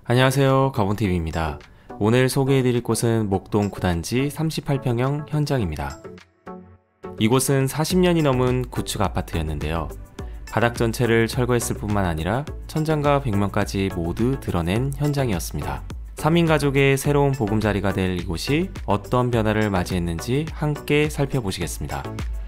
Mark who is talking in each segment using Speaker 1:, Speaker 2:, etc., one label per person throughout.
Speaker 1: 안녕하세요, 가본TV입니다. 오늘 소개해드릴 곳은 목동 9단지 38평형 현장입니다. 이곳은 40년이 넘은 구축 아파트였는데요. 바닥 전체를 철거했을 뿐만 아니라 천장과 벽면까지 모두 드러낸 현장이었습니다. 3인 가족의 새로운 보금자리가 될 이곳이 어떤 변화를 맞이했는지 함께 살펴보시겠습니다.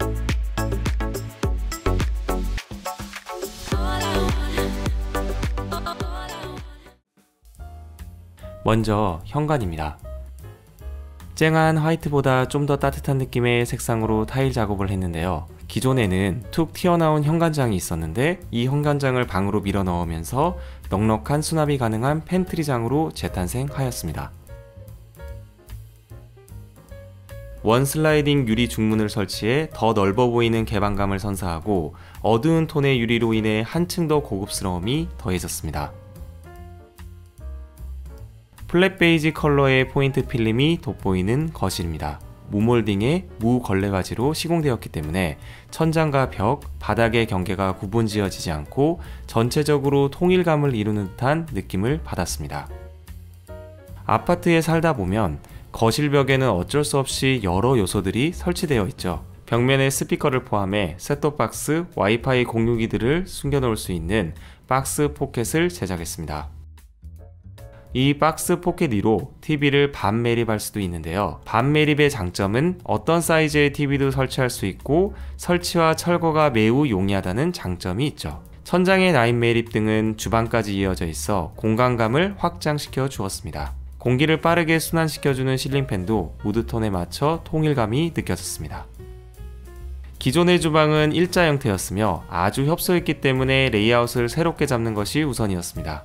Speaker 1: 먼저 현관입니다. 쨍한 화이트보다 좀 더 따뜻한 느낌의 색상으로 타일 작업을 했는데요. 기존에는 툭 튀어나온 현관장이 있었는데 이 현관장을 방으로 밀어 넣으면서 넉넉한 수납이 가능한 팬트리장으로 재탄생하였습니다. 원 슬라이딩 유리 중문을 설치해 더 넓어 보이는 개방감을 선사하고 어두운 톤의 유리로 인해 한층 더 고급스러움이 더해졌습니다. 플랫 베이지 컬러의 포인트 필름이 돋보이는 거실입니다. 무몰딩의 무걸레바지로 시공되었기 때문에 천장과 벽, 바닥의 경계가 구분지어지지 않고 전체적으로 통일감을 이루는 듯한 느낌을 받았습니다. 아파트에 살다 보면 거실 벽에는 어쩔 수 없이 여러 요소들이 설치되어 있죠. 벽면에 스피커를 포함해 셋톱박스, 와이파이 공유기들을 숨겨놓을 수 있는 박스 포켓을 제작했습니다. 이 박스 포켓 위로 TV를 반 매립할 수도 있는데요. 반 매립의 장점은 어떤 사이즈의 TV도 설치할 수 있고 설치와 철거가 매우 용이하다는 장점이 있죠. 천장의 라인 매립 등은 주방까지 이어져 있어 공간감을 확장시켜 주었습니다. 공기를 빠르게 순환시켜주는 실링팬도 우드톤에 맞춰 통일감이 느껴졌습니다. 기존의 주방은 일자 형태였으며 아주 협소했기 때문에 레이아웃을 새롭게 잡는 것이 우선이었습니다.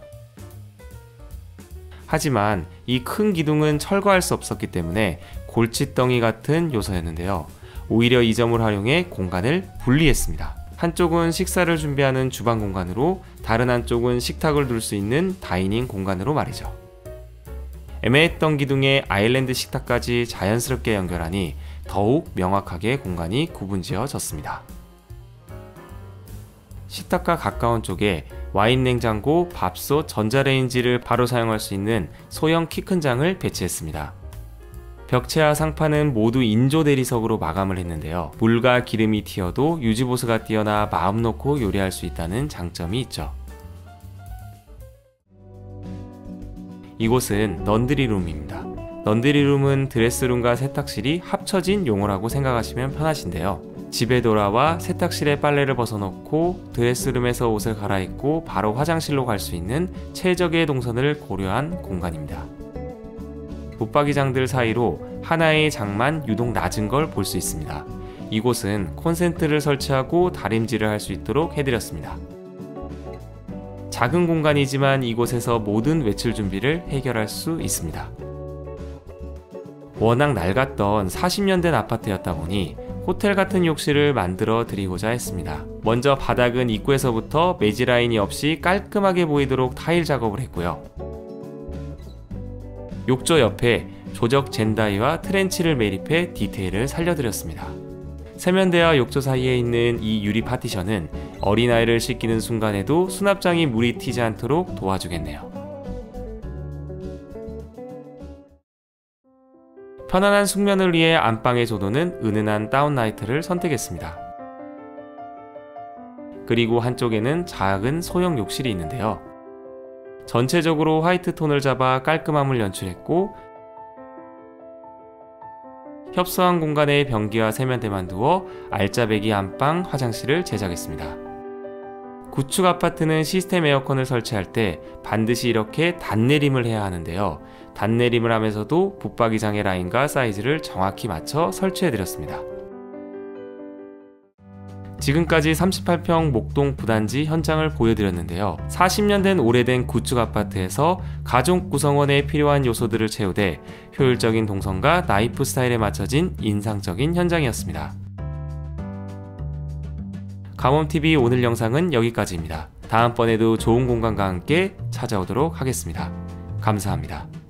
Speaker 1: 하지만 이 큰 기둥은 철거할 수 없었기 때문에 골칫덩이 같은 요소였는데요. 오히려 이 점을 활용해 공간을 분리했습니다. 한쪽은 식사를 준비하는 주방 공간으로 다른 한쪽은 식탁을 둘 수 있는 다이닝 공간으로 말이죠. 애매했던 기둥에 아일랜드 식탁까지 자연스럽게 연결하니 더욱 명확하게 공간이 구분지어졌습니다. 식탁과 가까운 쪽에 와인 냉장고, 밥솥, 전자레인지를 바로 사용할 수 있는 소형 키 큰 장을 배치했습니다. 벽체와 상판은 모두 인조 대리석으로 마감을 했는데요. 물과 기름이 튀어도 유지보수가 뛰어나 마음 놓고 요리할 수 있다는 장점이 있죠. 이곳은 런드리룸입니다. 런드리룸은 드레스룸과 세탁실이 합쳐진 용어라고 생각하시면 편하신데요. 집에 돌아와 세탁실에 빨래를 벗어놓고 드레스룸에서 옷을 갈아입고 바로 화장실로 갈 수 있는 최적의 동선을 고려한 공간입니다. 붙박이장들 사이로 하나의 장만 유독 낮은 걸 볼 수 있습니다. 이곳은 콘센트를 설치하고 다림질을 할 수 있도록 해드렸습니다. 작은 공간이지만 이곳에서 모든 외출 준비를 해결할 수 있습니다. 워낙 낡았던 40년 된 아파트였다 보니 호텔 같은 욕실을 만들어 드리고자 했습니다. 먼저 바닥은 입구에서부터 매지 라인이 없이 깔끔하게 보이도록 타일 작업을 했고요. 욕조 옆에 조적 젠다이와 트렌치를 매립해 디테일을 살려드렸습니다. 세면대와 욕조 사이에 있는 이 유리 파티션은 어린아이를 씻기는 순간에도 수납장이 물이 튀지 않도록 도와주겠네요. 편안한 숙면을 위해 안방의 조도는 은은한 다운라이트를 선택했습니다. 그리고 한쪽에는 작은 소형 욕실이 있는데요. 전체적으로 화이트 톤을 잡아 깔끔함을 연출했고 협소한 공간에 변기와 세면대만 두어 알짜배기 안방 화장실을 제작했습니다. 구축 아파트는 시스템 에어컨을 설치할 때 반드시 이렇게 단내림을 해야 하는데요. 단내림을 하면서도 붙박이장의 라인과 사이즈를 정확히 맞춰 설치해드렸습니다. 지금까지 38평 목동 9단지 현장을 보여드렸는데요. 40년 된 오래된 구축 아파트에서 가족 구성원에 필요한 요소들을 채우되 효율적인 동선과 라이프 스타일에 맞춰진 인상적인 현장이었습니다. 가본TV 오늘 영상은 여기까지입니다. 다음번에도 좋은 공간과 함께 찾아오도록 하겠습니다. 감사합니다.